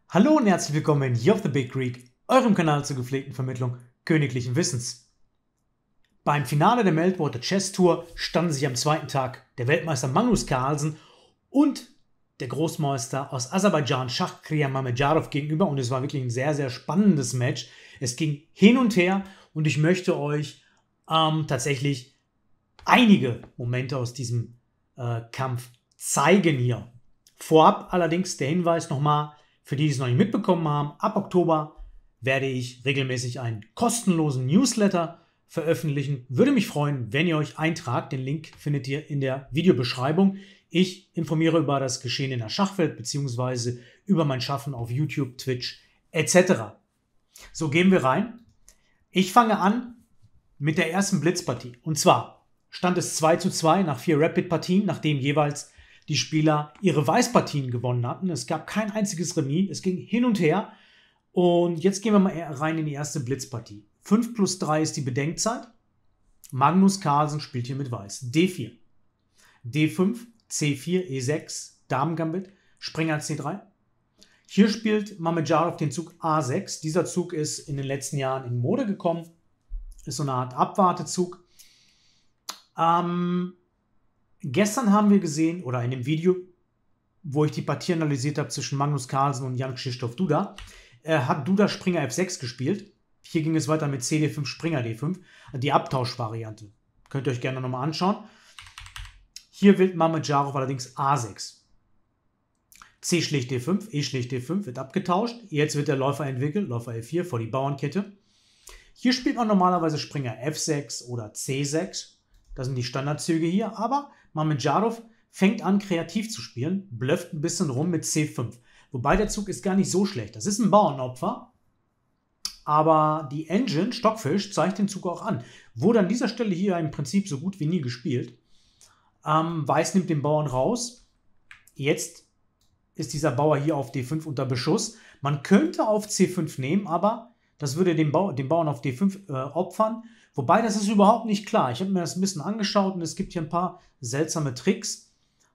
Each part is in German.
Hallo und herzlich willkommen hier auf The Big Greek, eurem Kanal zur gepflegten Vermittlung königlichen Wissens. Beim Finale der Meltwater Chess Tour standen sich am zweiten Tag der Weltmeister Magnus Carlsen und der Großmeister aus Aserbaidschan Shahriar Mamedjarov gegenüber und es war wirklich ein sehr, sehr spannendes Match. Es ging hin und her und ich möchte euch tatsächlich einige Momente aus diesem Kampf zeigen hier. Vorab allerdings der Hinweis nochmal, für die, die es noch nicht mitbekommen haben, ab Oktober werde ich regelmäßig einen kostenlosen Newsletter veröffentlichen. Würde mich freuen, wenn ihr euch eintragt. Den Link findet ihr in der Videobeschreibung. Ich informiere über das Geschehen in der Schachwelt bzw. über mein Schaffen auf YouTube, Twitch etc. So, gehen wir rein. Ich fange an mit der ersten Blitzpartie. Und zwar stand es 2:2 nach 4 Rapid-Partien, nachdem jeweils die Spieler ihre Weißpartien gewonnen hatten. Es gab kein einziges Remis. Es ging hin und her. Und jetzt gehen wir mal rein in die erste Blitzpartie. 5+3 ist die Bedenkzeit. Magnus Carlsen spielt hier mit Weiß. D4, D5, C4, E6, Damengambit, Springer C3. Hier spielt Mamedjarov den Zug A6. Dieser Zug ist in den letzten Jahren in Mode gekommen. Ist so eine Art Abwartezug. Gestern haben wir gesehen, oder in dem Video, wo ich die Partie analysiert habe zwischen Magnus Carlsen und Jan Krzysztof Duda, hat Duda Springer F6 gespielt. Hier ging es weiter mit CD5, Springer D5, die Abtauschvariante. Könnt ihr euch gerne nochmal anschauen. Hier wählt Mamedjarov allerdings A6. C schlägt D5, E schlägt D5, wird abgetauscht. Jetzt wird der Läufer entwickelt, Läufer F4 vor die Bauernkette. Hier spielt man normalerweise Springer F6 oder C6. Das sind die Standardzüge hier, aber Mamedjarov fängt an, kreativ zu spielen, blufft ein bisschen rum mit C5. Wobei der Zug ist gar nicht so schlecht. Das ist ein Bauernopfer, aber die Engine, Stockfish, zeigt den Zug auch an. Wurde an dieser Stelle hier im Prinzip so gut wie nie gespielt. Weiß nimmt den Bauern raus. Jetzt ist dieser Bauer hier auf D5 unter Beschuss. Man könnte auf C5 nehmen, aber das würde den Bauern auf D5 opfern. Wobei, das ist überhaupt nicht klar. Ich habe mir das ein bisschen angeschaut und es gibt hier ein paar seltsame Tricks.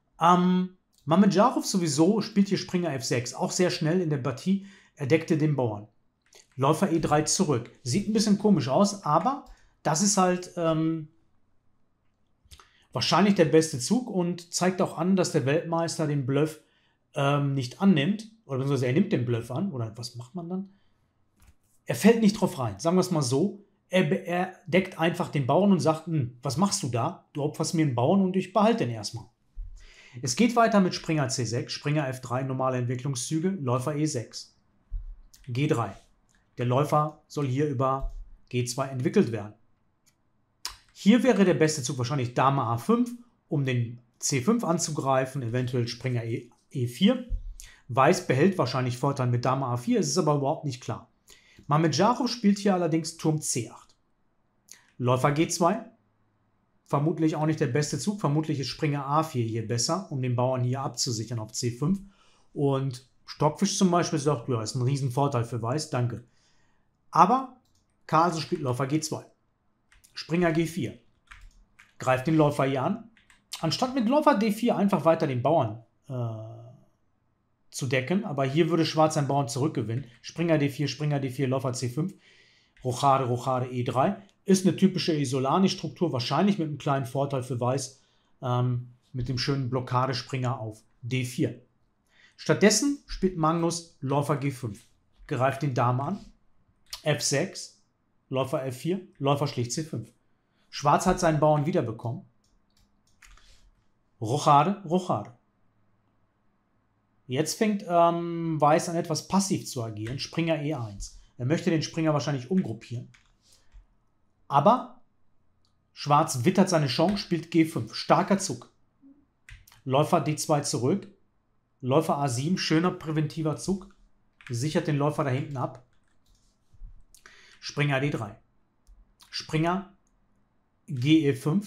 Mamedjarov sowieso spielt hier Springer F6. Auch sehr schnell in der Partie. Er deckte den Bauern. Läufer E3 zurück. Sieht ein bisschen komisch aus, aber das ist halt wahrscheinlich der beste Zug und zeigt auch an, dass der Weltmeister den Bluff nicht annimmt. Oder beziehungsweise er nimmt den Bluff an. Oder was macht man dann? Er fällt nicht drauf rein. Sagen wir es mal so. Er deckt einfach den Bauern und sagt, was machst du da? Du opferst mir einen Bauern und ich behalte den erstmal. Es geht weiter mit Springer C6, Springer F3, normale Entwicklungszüge, Läufer E6. G3. Der Läufer soll hier über G2 entwickelt werden. Hier wäre der beste Zug wahrscheinlich Dame A5, um den C5 anzugreifen, eventuell Springer E4. Weiß behält wahrscheinlich Vorteil mit Dame A4, es ist aber überhaupt nicht klar. Mamedjarov spielt hier allerdings Turm C8. Läufer G2. Vermutlich auch nicht der beste Zug. Vermutlich ist Springer A4 hier besser, um den Bauern hier abzusichern auf C5. Und Stockfisch zum Beispiel sagt, ja, ist ein Riesenvorteil für Weiß, danke. Aber Carlsen spielt Läufer G2. Springer G4. Greift den Läufer hier an. Anstatt mit Läufer D4 einfach weiter den Bauern zu decken, aber hier würde Schwarz seinen Bauern zurückgewinnen. Springer D4, Läufer C5, Rochade, Rochade E3. Ist eine typische Isolani-Struktur, wahrscheinlich mit einem kleinen Vorteil für Weiß, mit dem schönen Blockadespringer auf D4. Stattdessen spielt Magnus Läufer G5, greift den Dame an, F6, Läufer F4, Läufer schlägt C5. Schwarz hat seinen Bauern wiederbekommen. Rochade, Rochade. Jetzt fängt Weiß an, etwas passiv zu agieren. Springer E1. Er möchte den Springer wahrscheinlich umgruppieren. Aber Schwarz wittert seine Chance, spielt G5. Starker Zug. Läufer D2 zurück. Läufer A7, schöner präventiver Zug. Sichert den Läufer da hinten ab. Springer D3. Springer GE5.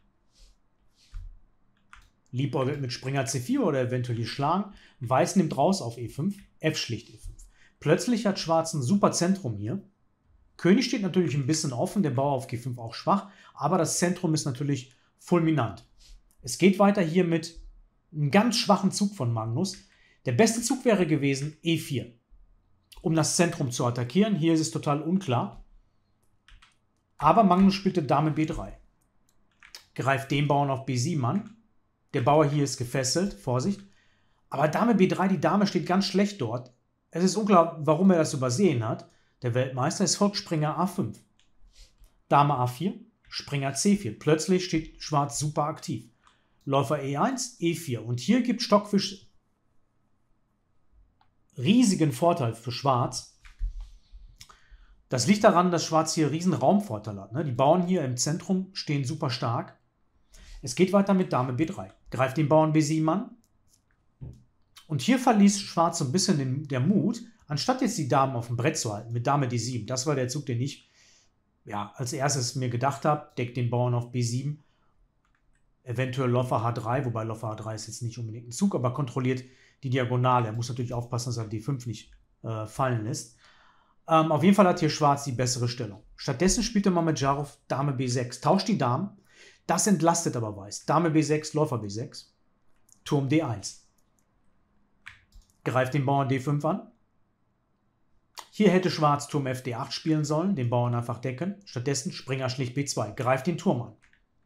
Liebäugelt mit Springer C4 oder eventuell hier schlagen. Weiß nimmt raus auf E5. F schlicht E5. Plötzlich hat Schwarz ein super Zentrum hier. König steht natürlich ein bisschen offen, der Bauer auf G5 auch schwach, aber das Zentrum ist natürlich fulminant. Es geht weiter hier mit einem ganz schwachen Zug von Magnus. Der beste Zug wäre gewesen E4. um das Zentrum zu attackieren. Hier ist es total unklar. Aber Magnus spielte Dame B3. Greift den Bauern auf B7 an. Der Bauer hier ist gefesselt, Vorsicht. Aber Dame B3, die Dame steht ganz schlecht dort. Es ist unklar, warum er das übersehen hat. Der Weltmeister, es folgt Springer A5. Dame A4, Springer C4. Plötzlich steht Schwarz super aktiv. Läufer E1, E4. Und hier gibt Stockfisch riesigen Vorteil für Schwarz. Das liegt daran, dass Schwarz hier riesen Raumvorteil hat. Die Bauern hier im Zentrum stehen super stark. Es geht weiter mit Dame B3. Greift den Bauern B7 an. Und hier verließ Schwarz so ein bisschen der Mut, anstatt jetzt die Damen auf dem Brett zu halten, mit Dame D7. Das war der Zug, den ich als erstes mir gedacht habe. Deckt den Bauern auf B7. Eventuell Läufer H3, wobei Läufer H3 ist jetzt nicht unbedingt ein Zug, aber kontrolliert die Diagonale. Er muss natürlich aufpassen, dass er D5 nicht fallen lässt. Auf jeden Fall hat hier Schwarz die bessere Stellung. Stattdessen spielte Mamedyarov Dame B6. Tauscht die Damen. Das entlastet aber Weiß. Dame B6, Läufer B6. Turm D1. Greift den Bauern D5 an. Hier hätte Schwarz Turm FD8 spielen sollen, den Bauern einfach decken. Stattdessen Springer schlicht B2. Greift den Turm an.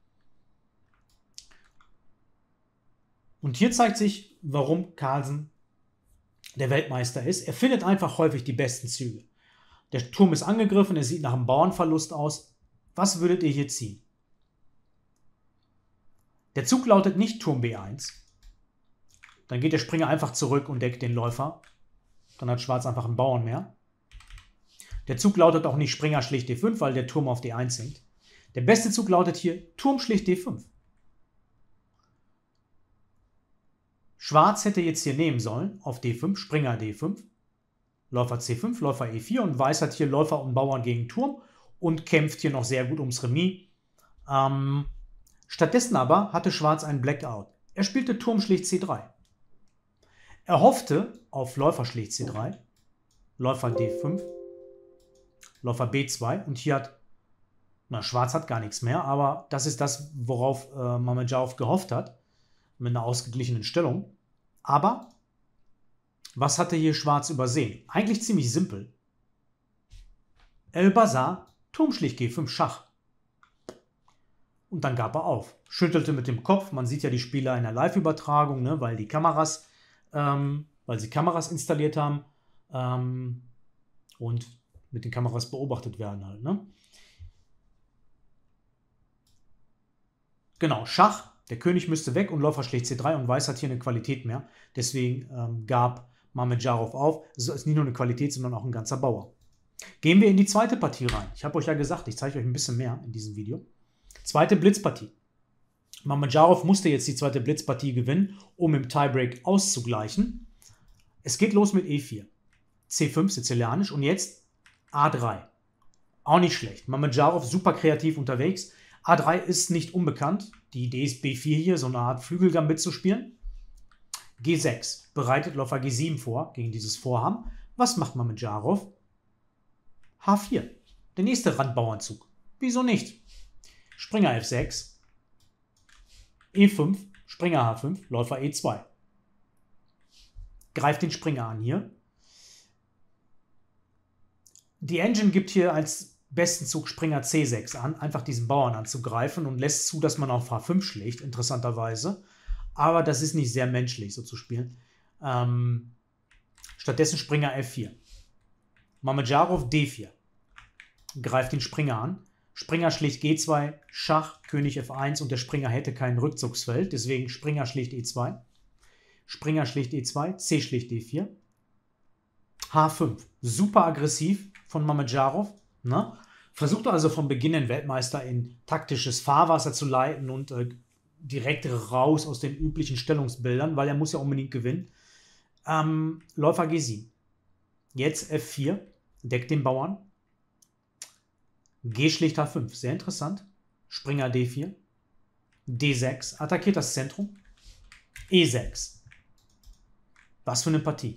Und hier zeigt sich, warum Carlsen der Weltmeister ist. Er findet einfach häufig die besten Züge. Der Turm ist angegriffen, es sieht nach einem Bauernverlust aus. Was würdet ihr hier ziehen? Der Zug lautet nicht Turm B1. Dann geht der Springer einfach zurück und deckt den Läufer. Dann hat Schwarz einfach einen Bauern mehr. Der Zug lautet auch nicht Springer schlicht D5, weil der Turm auf D1 hängt. Der beste Zug lautet hier Turm schlicht D5. Schwarz hätte jetzt hier nehmen sollen, auf D5, Springer D5, Läufer C5, Läufer E4 und Weiß hat hier Läufer und Bauern gegen Turm und kämpft hier noch sehr gut ums Remis. Stattdessen aber hatte Schwarz einen Blackout. Er spielte Turm schlicht C3. Er hoffte auf Läufer schlicht C3, Läufer D5, Läufer B2 und hier hat, Schwarz hat gar nichts mehr, aber das ist das, worauf Mamedyarov gehofft hat, mit einer ausgeglichenen Stellung. Aber was hatte hier Schwarz übersehen? Eigentlich ziemlich simpel. Er übersah Turm schlicht G5 Schach. Und dann gab er auf. Schüttelte mit dem Kopf. Man sieht ja die Spieler in der Live-Übertragung, weil sie Kameras installiert haben und mit den Kameras beobachtet werden halt. Genau, Schach. Der König müsste weg und Läufer schlägt C3 und Weiß hat hier eine Qualität mehr. Deswegen gab Mamedyarov auf. Es ist nicht nur eine Qualität, sondern auch ein ganzer Bauer. Gehen wir in die zweite Partie rein. Ich habe euch ja gesagt, ich zeige euch ein bisschen mehr in diesem Video. Zweite Blitzpartie. Mamedyarov musste jetzt die zweite Blitzpartie gewinnen, um im Tiebreak auszugleichen. Es geht los mit E4. C5 sizilianisch und jetzt A3. Auch nicht schlecht. Mamedyarov super kreativ unterwegs. A3 ist nicht unbekannt. Die Idee ist B4 hier, so eine Art Flügelgambit zu spielen. G6 bereitet Läufer G7 vor, gegen dieses Vorhaben. Was macht Mamedyarov? H4. Der nächste Randbauernzug. Wieso nicht? Springer F6. E5. Springer H5. Läufer E2. Greift den Springer an hier. Die Engine gibt hier als besten Zug Springer C6 an, einfach diesen Bauern anzugreifen und lässt zu, dass man auf H5 schlägt, interessanterweise. Aber das ist nicht sehr menschlich, so zu spielen. Stattdessen Springer F4. Mamedyarov D4. Greift den Springer an. Springer schlicht G2, Schach, König F1 und der Springer hätte kein Rückzugsfeld, deswegen Springer schlicht E2. Springer schlicht E2, C schlicht D4. H5. Super aggressiv von Mamedyarov. Versucht also vom Beginn den Weltmeister in taktisches Fahrwasser zu leiten und direkt raus aus den üblichen Stellungsbildern, weil er muss ja unbedingt gewinnen. Läufer G7. Jetzt F4, deckt den Bauern. G schlicht H5, sehr interessant. Springer D4. D6, attackiert das Zentrum. E6. Was für eine Partie.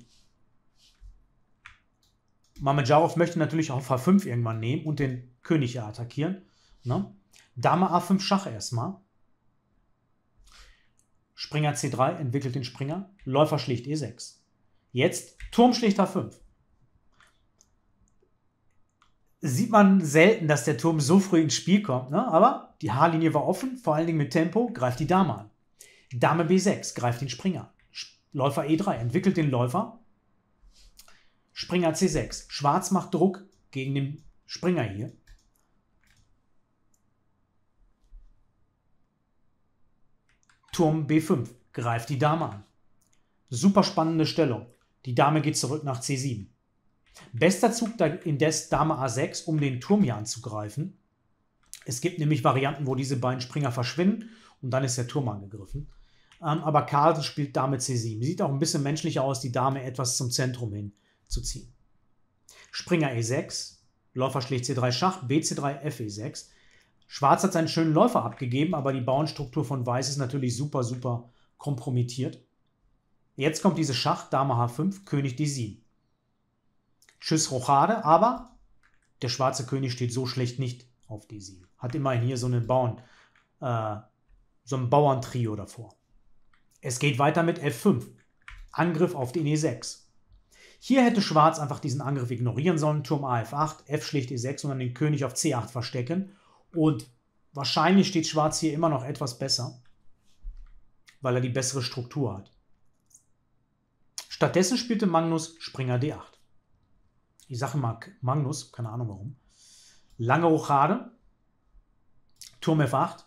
Mamedyarov möchte natürlich auch H5 irgendwann nehmen und den König hier attackieren. Dame A5 Schach erstmal. Springer C3 entwickelt den Springer. Läufer schlicht E6. Jetzt Turm schlicht H5. sieht man selten, dass der Turm so früh ins Spiel kommt, ne? Aber die H-Linie war offen, vor allen Dingen mit Tempo, greift die Dame an. Dame B6 greift den Springer. Läufer E3 entwickelt den Läufer. Springer C6. Schwarz macht Druck gegen den Springer hier. Turm B5 greift die Dame an. Super spannende Stellung. Die Dame geht zurück nach C7. Bester Zug indes Dame A6, um den Turm hier anzugreifen. Es gibt nämlich Varianten, wo diese beiden Springer verschwinden und dann ist der Turm angegriffen. Aber Carlsen spielt Dame C7. Sieht auch ein bisschen menschlicher aus, die Dame etwas zum Zentrum hin zu ziehen. Springer E6, Läufer schlägt C3 Schach, BC3, FE6. Schwarz hat seinen schönen Läufer abgegeben, aber die Bauernstruktur von Weiß ist natürlich super, super kompromittiert. Jetzt kommt diese Schach, Dame H5, König D7. Tschüss Rochade, aber der schwarze König steht so schlecht nicht auf D7. Hat immerhin hier so ein Bauerntrio davor. Es geht weiter mit F5. Angriff auf den E6. Hier hätte Schwarz einfach diesen Angriff ignorieren sollen. Turm A F8, F schlägt E6 und dann den König auf C8 verstecken. Und wahrscheinlich steht Schwarz hier immer noch etwas besser, weil er die bessere Struktur hat. Stattdessen spielte Magnus Springer D8. Ich sage mal Magnus, keine Ahnung warum. Lange Rochade. Turm F8.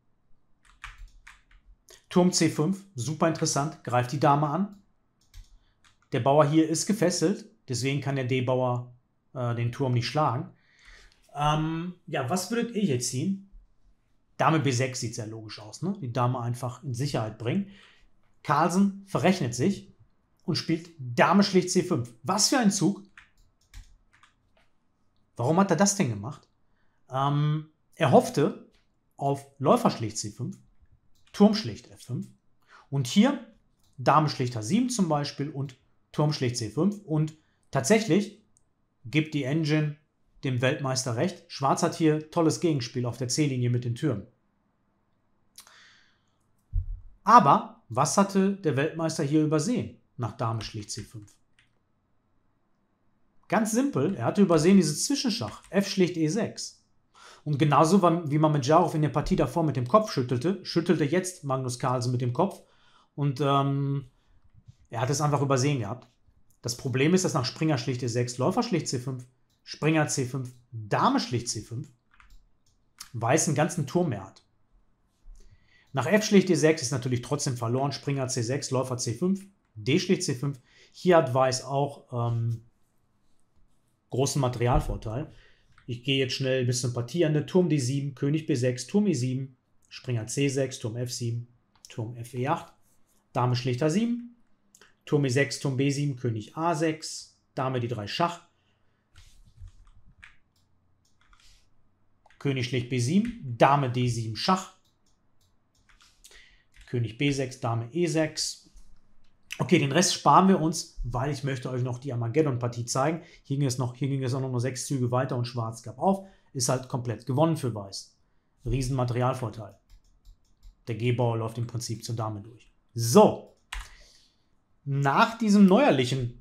Turm C5, super interessant, greift die Dame an. Der Bauer hier ist gefesselt, deswegen kann der D-Bauer den Turm nicht schlagen. Ja, was würdet ihr jetzt ziehen? Dame B6 sieht sehr logisch aus, ne? Die Dame einfach in Sicherheit bringen. Carlsen verrechnet sich und spielt Dame schlägt C5. Was für ein Zug! Warum hat er das denn gemacht? Er hoffte auf Läufer schlägt C5, Turm schlägt F5 und hier Dame schlägt H7 zum Beispiel und Turm schlägt C5 und tatsächlich gibt die Engine dem Weltmeister recht. Schwarz hat hier tolles Gegenspiel auf der C-Linie mit den Türmen. Aber was hatte der Weltmeister hier übersehen nach Dame schlägt C5? Ganz simpel, er hatte übersehen dieses Zwischenschach, F schlägt E6. Und genauso wie man mit Jarov in der Partie davor mit dem Kopf schüttelte jetzt Magnus Carlsen mit dem Kopf. Und er hat es einfach übersehen gehabt. Das Problem ist, dass nach Springer schlägt E6, Läufer schlägt C5, Springer C5, Dame schlägt C5, Weiß einen ganzen Turm mehr hat. Nach F schlägt E6 ist natürlich trotzdem verloren, Springer C6, Läufer C5, D schlägt C5. Hier hat Weiß auch großen Materialvorteil. Ich gehe jetzt schnell bis zum Partieende. Turm D7, König B6, Turm E7, Springer C6, Turm F7, Turm FE8, Dame schlägt H7, Turm E6, Turm B7, König A6, Dame D3 Schach, König schlägt B7, Dame D7 Schach, König B6, Dame E6. Okay, den Rest sparen wir uns, weil ich möchte euch noch die Armageddon-Partie zeigen. Hier ging es auch noch nur 6 Züge weiter und Schwarz gab auf. Ist halt komplett gewonnen für Weiß. Riesen Materialvorteil. Der G-Bauer läuft im Prinzip zur Dame durch. So. Nach dieser neuerlichen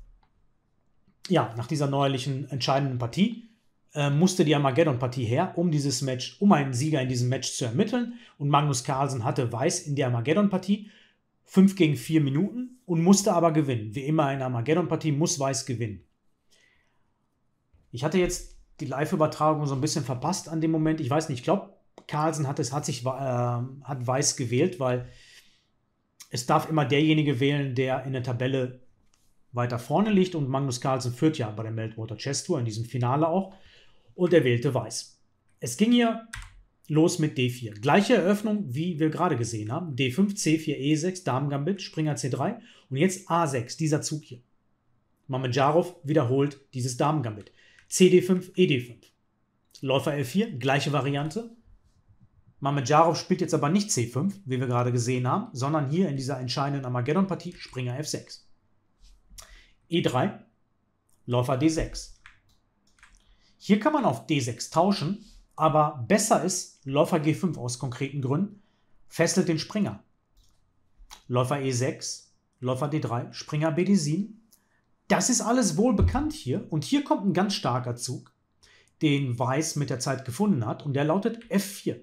entscheidenden Partie musste die Armageddon-Partie her, um einen Sieger in diesem Match zu ermitteln. Und Magnus Carlsen hatte Weiß in der Armageddon-Partie 5 gegen 4 Minuten und musste aber gewinnen. Wie immer in einer Armageddon-Partie muss Weiß gewinnen. Ich hatte jetzt die Live-Übertragung so ein bisschen verpasst an dem Moment. Ich weiß nicht, ich glaube, Carlsen hat Weiß gewählt, weil es darf immer derjenige wählen, der in der Tabelle weiter vorne liegt. Und Magnus Carlsen führt ja bei der Meltwater Chess Tour, in diesem Finale auch. Und er wählte Weiß. Es ging hier los mit D4. Gleiche Eröffnung, wie wir gerade gesehen haben. D5, C4, E6, Damen-Gambit, Springer C3 und jetzt A6, dieser Zug hier. Mamedyarov wiederholt dieses Damen-Gambit. CD5, ED5. Läufer L4, gleiche Variante. Mamedyarov spielt jetzt aber nicht C5, wie wir gerade gesehen haben, sondern hier in dieser entscheidenden Armageddon-Partie Springer F6. E3, Läufer D6. Hier kann man auf D6 tauschen, aber besser ist Läufer G5 aus konkreten Gründen, fesselt den Springer. Läufer E6, Läufer D3, Springer BD7. Das ist alles wohl bekannt hier. Und hier kommt ein ganz starker Zug. den Weiß mit der Zeit gefunden hat. Und der lautet F4.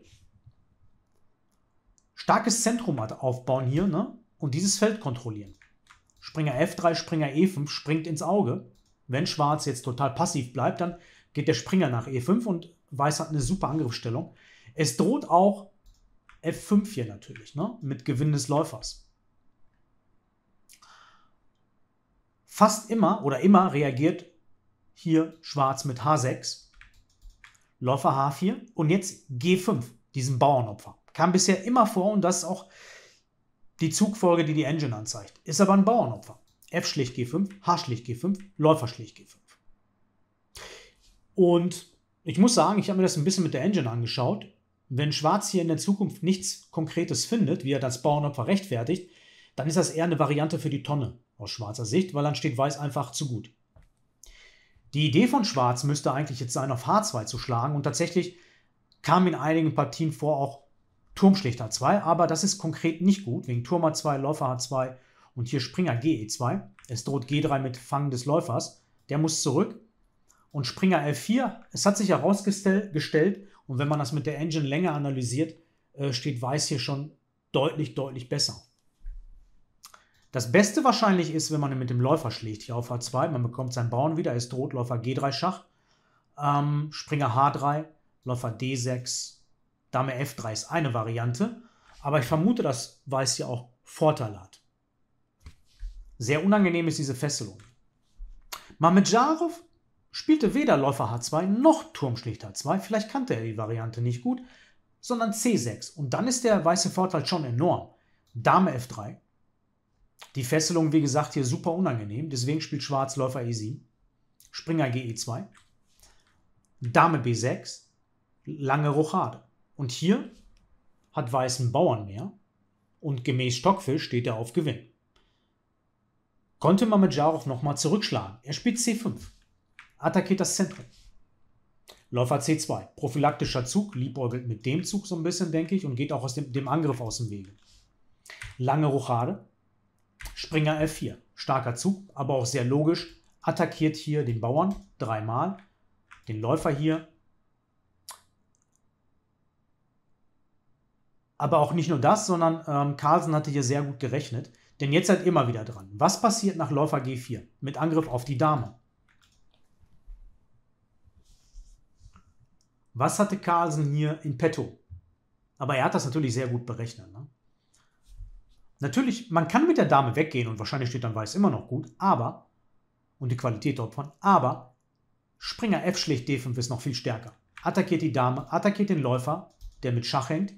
Starkes Zentrum aufbauen hier, ne? Und dieses Feld kontrollieren. Springer F3, Springer E5 springt ins Auge. Wenn Schwarz jetzt total passiv bleibt, dann geht der Springer nach E5 und Weiß hat eine super Angriffsstellung. Es droht auch F5 hier natürlich, ne? Mit Gewinn des Läufers. Fast immer oder immer reagiert hier Schwarz mit H6, Läufer H4 und jetzt G5, diesem Bauernopfer. Kam bisher immer vor und das ist auch die Zugfolge, die die Engine anzeigt. Ist aber ein Bauernopfer. F schlicht G5, H schlicht G5, Läufer schlicht G5. Und ich muss sagen, ich habe mir das ein bisschen mit der Engine angeschaut. Wenn Schwarz hier in der Zukunft nichts Konkretes findet, wie er das Bauernopfer rechtfertigt, dann ist das eher eine Variante für die Tonne aus schwarzer Sicht, weil dann steht Weiß einfach zu gut. Die Idee von Schwarz müsste eigentlich jetzt sein, auf H2 zu schlagen und tatsächlich kam in einigen Partien vor auch Turm schlicht H2, aber das ist konkret nicht gut, wegen Turm H2, Läufer H2 und hier Springer GE2. Es droht G3 mit Fangen des Läufers, der muss zurück und Springer F4, es hat sich herausgestellt und wenn man das mit der Engine länger analysiert, steht Weiß hier schon deutlich, deutlich besser. Das Beste wahrscheinlich ist, wenn man mit dem Läufer schlägt hier auf H2, man bekommt seinen Bauern wieder, es droht Läufer G3 Schach, Springer H3, Läufer D6, Dame F3 ist eine Variante, aber ich vermute, dass Weiß hier auch Vorteile hat. Sehr unangenehm ist diese Fesselung. Mamedyarov spielte weder Läufer H2 noch Turm schlicht H2, vielleicht kannte er die Variante nicht gut, sondern C6 und dann ist der weiße Vorteil schon enorm. Dame F3. Die Fesselung, wie gesagt, hier super unangenehm, deswegen spielt Schwarz Läufer E7, Springer GE2, Dame B6, lange Rochade. Und hier hat Weiß einen Bauern mehr und gemäß Stockfisch steht er auf Gewinn. Konnte Mamedyarov nochmal zurückschlagen. Er spielt C5, attackiert das Zentrum. Läufer C2, prophylaktischer Zug, liebäugelt mit dem Zug so ein bisschen, denke ich, und geht auch aus dem Angriff aus dem Wege. Lange Rochade. Springer F4, starker Zug, aber auch sehr logisch, attackiert hier den Bauern dreimal, den Läufer hier. Aber auch nicht nur das, sondern Carlsen hatte hier sehr gut gerechnet, denn jetzt seid ihr immer wieder dran. Was passiert nach Läufer G4 mit Angriff auf die Dame? Was hatte Carlsen hier in petto? Aber er hat das natürlich sehr gut berechnet, ne? Natürlich, man kann mit der Dame weggehen und wahrscheinlich steht dann Weiß immer noch gut, aber, und die Qualität opfern, aber Springer F schlicht D5 ist noch viel stärker. Attackiert die Dame, attackiert den Läufer, der mit Schach hängt.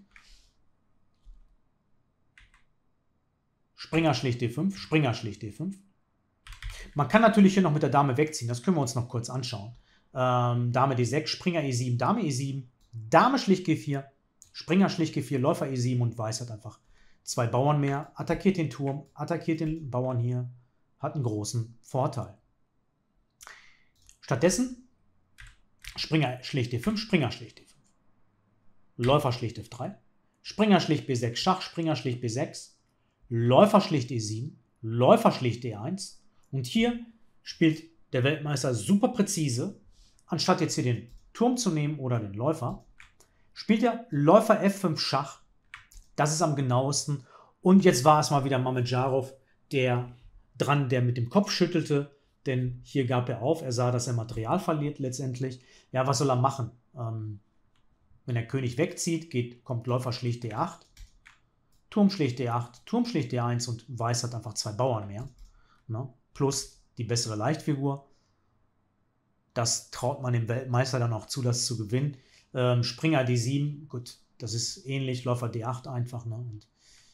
Springer schlicht D5, Springer schlicht D5. Man kann natürlich hier noch mit der Dame wegziehen, das können wir uns noch kurz anschauen. Dame D6, Springer E7, Dame E7, Dame schlicht G4, Springer schlicht G4, Läufer E7 und Weiß hat einfach zwei Bauern mehr, attackiert den Turm, attackiert den Bauern hier, hat einen großen Vorteil. Stattdessen Springer schlicht D5, Springer schlicht D5. Läufer schlicht F3, Springer schlicht B6 Schach, Springer schlicht B6, Läufer schlicht E7, Läufer schlicht D1 und hier spielt der Weltmeister super präzise, anstatt jetzt hier den Turm zu nehmen oder den Läufer, spielt er Läufer F5 Schach. Das ist am genauesten. Und jetzt war es mal wieder Mamedyarov, der mit dem Kopf schüttelte, denn hier gab er auf. Er sah, dass er Material verliert letztendlich. Ja, was soll er machen? Wenn der König wegzieht, kommt Läufer schlicht D8, Turm schlicht D8, Turm schlicht D1 und Weiß hat einfach zwei Bauern mehr. Ne? Plus die bessere Leichtfigur. Das traut man dem Weltmeister dann auch zu, das zu gewinnen. Springer D7, gut. Das ist ähnlich, Läufer D8 einfach. Ne? Und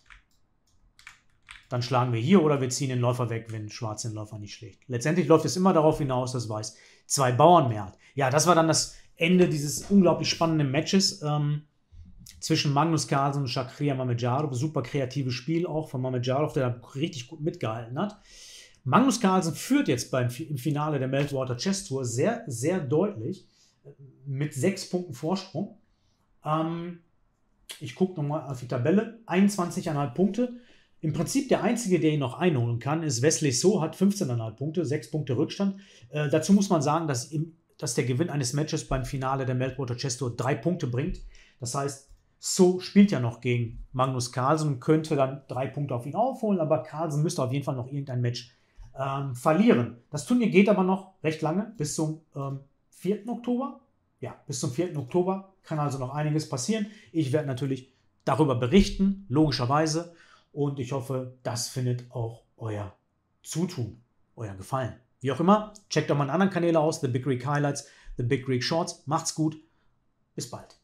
dann schlagen wir hier oder wir ziehen den Läufer weg, wenn Schwarz den Läufer nicht schlägt. Letztendlich läuft es immer darauf hinaus, dass Weiß zwei Bauern mehr hat. Ja, das war dann das Ende dieses unglaublich spannenden Matches zwischen Magnus Carlsen und Chakria Mamedyarov. Super kreatives Spiel auch von Mamedyarov, der da richtig gut mitgehalten hat. Magnus Carlsen führt jetzt im Finale der Meltwater Chess Tour sehr, sehr deutlich mit 6 Punkten Vorsprung. Ich gucke nochmal auf die Tabelle. 21,5 Punkte. Im Prinzip der Einzige, der ihn noch einholen kann, ist Wesley So, hat 15,5 Punkte, 6 Punkte Rückstand. Dazu muss man sagen, dass dass der Gewinn eines Matches beim Finale der Meltwater Chess Tour 3 Punkte bringt. Das heißt, So spielt ja noch gegen Magnus Carlsen und könnte dann 3 Punkte auf ihn aufholen, aber Carlsen müsste auf jeden Fall noch irgendein Match verlieren. Das Turnier geht aber noch recht lange, bis zum 4. Oktober. Ja, bis zum 4. Oktober kann also noch einiges passieren. Ich werde natürlich darüber berichten, logischerweise. Und ich hoffe, das findet auch euer Zutun, euer Gefallen. Wie auch immer, checkt doch meine anderen Kanäle aus, The Big Greek Highlights, The Big Greek Shorts. Macht's gut, bis bald.